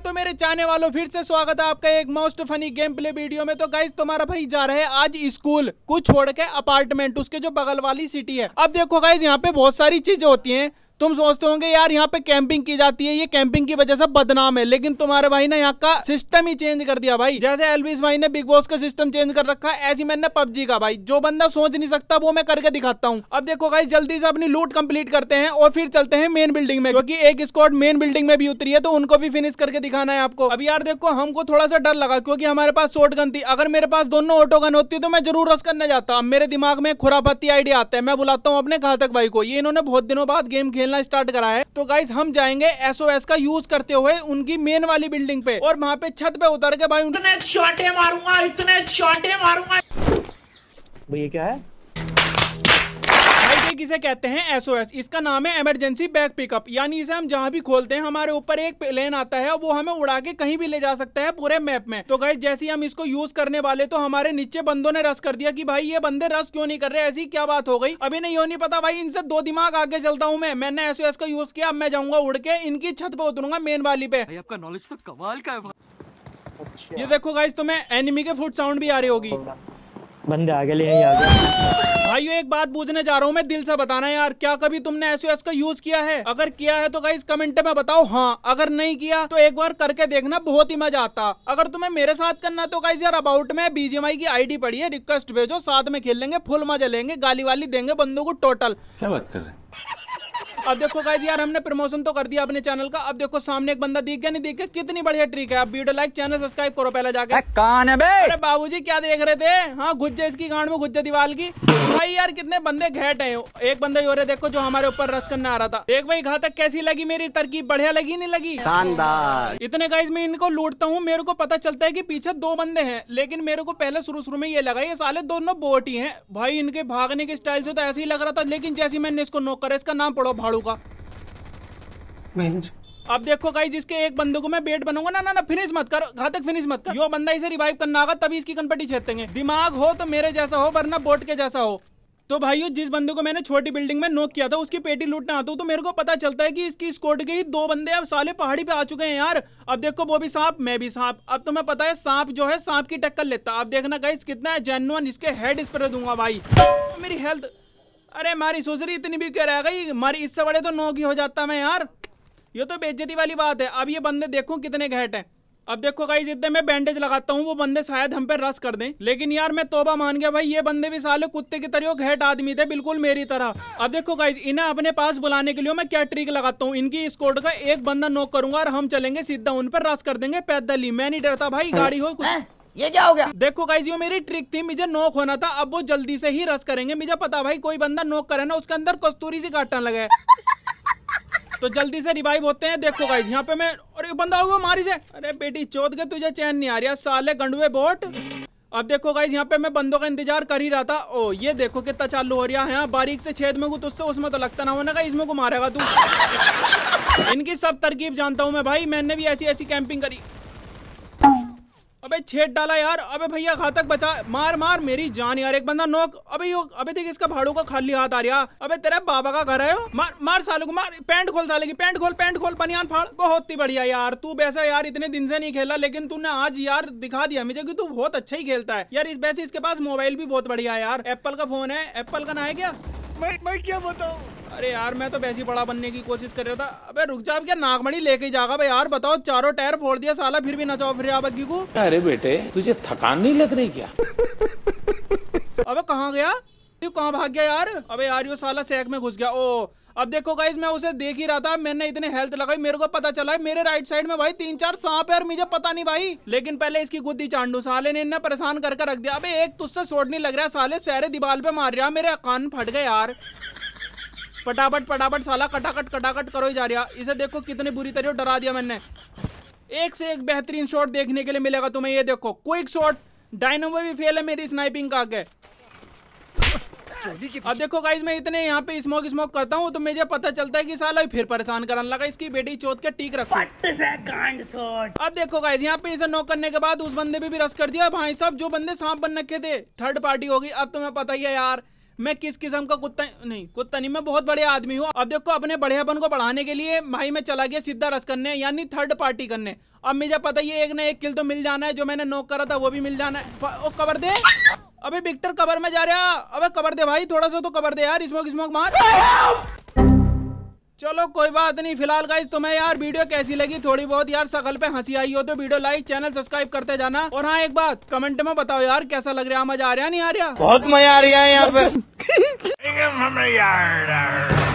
तो मेरे चाहने वालों फिर से स्वागत है आपका एक most funny game play video में। तो गाइस तुम्हारा भाई जा रहा है आज स्कूल को छोड़ के अपार्टमेंट, उसके जो बगल वाली सिटी है। अब देखो गाइस यहाँ पे बहुत सारी चीजें होती हैं। तुम सोचते होंगे यार यहाँ पे कैंपिंग की जाती है, ये कैंपिंग की वजह से बदनाम है, लेकिन तुम्हारे भाई ने यहाँ का सिस्टम ही चेंज कर दिया भाई। जैसे एलविस भाई ने बिग बॉस का सिस्टम चेंज कर रखा है, ऐसी मैंने पबजी का भाई। जो बंदा सोच नहीं सकता वो मैं करके दिखाता हूँ। अब देखो गाइस जल्दी से अपनी लूट कंप्लीट करते हैं और फिर चलते हैं मेन बिल्डिंग में, क्योंकि एक स्क्वाड मेन बिल्डिंग में भी उतरी है तो उनको भी फिनिश करके दिखाना है आपको। अब यार देखो हमको थोड़ा सा डर लगा क्योंकि हमारे पास शॉर्ट गन थी। अगर मेरे पास दोनों ऑटो गन होती तो मैं जरूर रश करने जाता। मेरे दिमाग में खुराफाती आइडिया आता है, मैं बुलाता हूँ अपने घातक भाई को। ये इन्होंने बहुत दिनों बाद गेम खेलना स्टार्ट करा है। तो गाइस हम जाएंगे एसओएस का यूज करते हुए उनकी मेन वाली बिल्डिंग पे, और वहां पे छत पे उतर के भाई इतने शॉटे मारूंगा, इतने शॉटे मारूंगा। ये क्या है भाई? देख इसे कहते हैं एसओएस। इसका नाम है इमरजेंसी बैग पिकअप, यानी इसे हम जहां भी खोलते हैं हमारे ऊपर एक प्लेन आता है, वो हमें उड़ा के कहीं भी ले जा सकता है पूरे मैप में। तो गाइस जैसे ही हम इसको यूज करने वाले तो हमारे नीचे बंदों ने रश कर दिया कि भाई ये बंदे रश क्यों नहीं कर रहे, ऐसी क्या बात हो गई। अभी नहीं होनी पता भाई, इनसे दो दिमाग आगे चलता हूँ मैंने एसओएस का यूज किया। अब मैं जाऊंगा उड़ के इनकी छत पे उतरूंगा मेन वाली पे। आपका नॉलेज तो कमाल का है। अच्छा। ये देखो गाइस तुम्हें एनिमी के फुट साउंड भी आ रही होगी। बंदे आगे ले यहीं आ गए। भाइयों एक बात पूछने जा रहा हूँ मैं, दिल से बताना यार, क्या कभी तुमने एसओएस का यूज किया है? अगर किया है तो गाइस कमेंट में बताओ हाँ, अगर नहीं किया तो एक बार करके देखना, बहुत ही मजा आता। अगर तुम्हें मेरे साथ करना तो गाइस यार अबाउट में बीजीएमआई की आईडी पड़ी है, रिक्वेस्ट भेजो, साथ में खेल लेंगे, फुल मजा लेंगे, गाली वाली देंगे बंदों को टोटल। क्या बात कर रहे हैं? अब देखो गाइस यार हमने प्रमोशन तो कर दिया अपने चैनल का। अब देखो सामने एक बंदा दिख गया, नहीं दिख गया, कितनी बढ़िया ट्रिक है। अब वीडियो लाइक, चैनल सब्सक्राइब करो पहले जाके। कौन है बे? अरे बाबूजी क्या देख रहे थे? हाँ घुस जा इसकी गांड में, घुस जा दीवार की। भाई यार कितने बंदे घेट हैं। एक बंदा ही हो रहे देखो जो हमारे ऊपर रश करने आ रहा था। देख भाई घातक कैसी लगी मेरी तरकीब, बढ़िया लगी नहीं लगी? शानदार। इतने गाइस मैं इनको लूटता हूँ, मेरे को पता चलता है कि पीछे दो बंदे हैं, लेकिन मेरे को पहले शुरू में ये लगा ये साले दोनों बोट ही हैं। भाई इनके भागने के स्टाइल से तो ऐसे ही लग रहा था, लेकिन जैसे मैंने इसको नॉक करा, इसका नाम पढ़ो भाड़ू का। अब देखो गाइस जिसके एक बंदे को मैं बेट बनूंगा ना, फिनिश मत कर घातक, फिनिश मत कर। यो बंदा इसे रिवाइव करना आगा तभी इसकी कनपट्टी छेदेंगे। दिमाग हो तो मेरे जैसा हो, वरना बोट के जैसा हो। तो भाइयों जिस बंदे को मैंने छोटी बिल्डिंग में नॉक किया था उसकी पेटी लूटने आता हूँ तो मेरे को पता चलता है कि इसकी स्क्वाड के ही दो बंदे अब साले पहाड़ी पे आ चुके हैं यार। अब देखो वो भी सांप, मैं भी सांप। अब तुम्हें पता है सांप जो है सांप की टक्कर लेता। अब देखना गाइस कितना है जेन्युइन, इसके हेड स्प्रे दूंगा भाई। मेरी हेल्थ, अरे मारी सोचरी इतनी भी क्या रह गई, मारी इससे बड़े तो नॉक ही हो जाता मैं यार। ये तो बेइज्जती वाली बात है। अब ये बंदे देखो कितने घैंट हैं। अब देखो गाइस इतने मैं बैंडेज लगाता हूँ वो बंदे शायद हम पे रश कर दें, लेकिन यार मैं तौबा मान गया भाई, ये बंदे भी साले कुत्ते की तरह घैंट आदमी थे, बिल्कुल मेरी तरह। अब देखो गाइस इन्हें अपने पास बुलाने के लिए मैं क्या ट्रिक लगाता हूँ। इनकी स्क्वाड का एक बंदा नॉक करूंगा और हम चलेंगे सीधा उन पर रश कर देंगे पैदल ही। मैं नहीं डरता भाई, गाड़ी हो कुछ। ये क्या हो गया? देखो गाइस ये मेरी ट्रिक थी, मुझे नॉक होना था, अब वो जल्दी से ही रश करेंगे। मुझे पता भाई कोई बंदा नॉक करे ना उसके अंदर कस्तूरी सी काटने लगे तो जल्दी से रिवाइव होते हैं। देखो गाइस यहाँ पे मैं, अरे बंदा होगा मारी से, अरे बेटी चोद के तुझे चैन नहीं आ रहा साले गंडुए बोट। अब देखो गाइस यहाँ पे मैं बंदों का इंतजार कर ही रहा था। ओ ये देखो कितना चालू हो रहा है, यहाँ बारीक से छेद में तुझसे उसमें तो लगता ना होने का, इसमें को मारेगा तू। इनकी सब तरकीब जानता हूँ मैं भाई, मैंने भी ऐसी ऐसी कैंपिंग करी। अबे छेद डाला यार, अबे भैया घातक बचा, मार मार मेरी जान यार। एक बंदा नॉक, अबे देख इसका भाड़ू का खाली हाथ आ रहा। अबे तेरे बाबा का घर है, मार मार साले को मार, पैंट खोल साले की, पैंट खोल बनियान फाड़। बहुत ही बढ़िया यार, तू वैसे यार इतने दिन से नहीं खेला, लेकिन तूने आज यार दिखा दिया मुझे कि तू बहुत अच्छा ही खेलता है यार। इस वैसे इसके पास मोबाइल भी बहुत बढ़िया है यार, एप्पल का फोन है। एप्पल का ना है क्या? मैं क्या बताऊं? अरे यार मैं तो वैसे ही बड़ा बनने की कोशिश कर रहा था। अबे रुक जा, क्या नागमणि लेके जागा भाई यार? बताओ चारों टायर फोड़ दिया साला, फिर भी नचाओ फिर बग्गी को। अरे बेटे तुझे थकान नहीं लग रही क्या? अबे कहाँ गया तू, कहाँ भाग गया यार? अबे यार यो साला सैक में घुस गया। ओ अब देखो गाइस मैं उसे देख ही रहा था, मैंने इतने हेल्थ लगाई, मेरे को पता चला है मेरे राइट साइड में भाई 3-4 सांप है और मुझे पता नहीं भाई। लेकिन पहले इसकी गुद्दी चांडू, साले ने इन्हें परेशान कर रख दिया। अबे एक तुझसे शॉट नहीं लग रहा साले, सारे दीवार पे मार रहा, मेरे कान फट गए यार। फटाफट साला कटाकट करो ही जा रहा। इसे देखो कितनी बुरी तरह डरा दिया मैंने। एक से एक बेहतरीन शॉट देखने के लिए मिलेगा तुम्हें। ये देखो क्विक शॉट, डायनामो भी फेल है मेरी स्नाइपिंग का आगे। अब देखो गाइस मैं इतने यहाँ पे स्मोक करता हूँ तो मुझे पता चलता है कि साला फिर परेशान करने लगा, इसकी बेटी चोद के टीक रखो। अब देखो गाइस यहाँ पे इसे नॉक करने के बाद उस बंदे पे भी रश कर दिया। भाई साहब जो बंदे सांप बन रखे थे थर्ड पार्टी होगी। अब तुम्हें पता ही है यार मैं किस किस्म का कुत्ता नहीं, मैं बहुत बड़े आदमी हूँ। अब देखो अपने बढ़ियापन को बढ़ाने के लिए भाई मैं चला गया सीधा रस करने, यानी थर्ड पार्टी करने। अब मुझे पता ही एक ना एक किल तो मिल जाना है, जो मैंने नॉक करा था वो भी मिल जाना है। ओ कवर दे, अबे विक्टर कवर में जा रहा, अबे कवर दे भाई, थोड़ा सा तो कवर दे यार, स्मोक मार। चलो कोई बात नहीं। फिलहाल गाइस तुम्हें यार वीडियो कैसी लगी, थोड़ी बहुत यार शकल पे हंसी आई हो तो वीडियो लाइक, चैनल सब्सक्राइब करते जाना। और हाँ एक बात कमेंट में बताओ यार कैसा लग रहा है, मजा आ रहा है नहीं आ रहा? बहुत मजा आ रहा है यहाँ पे।